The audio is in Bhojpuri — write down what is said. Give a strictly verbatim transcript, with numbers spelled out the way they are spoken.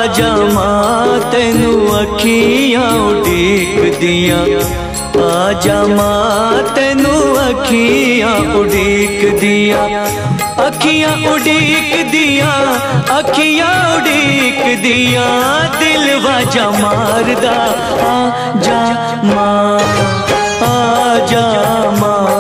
जा मां तेनू अखियां उड़ीक दियां, आजा मां तेनू अखियां उड़ीक दियां, अखियां उड़ीक दियां, अखियां उड़ीक दियां, दिल वाजा मारदा आजा मां, आजा मां।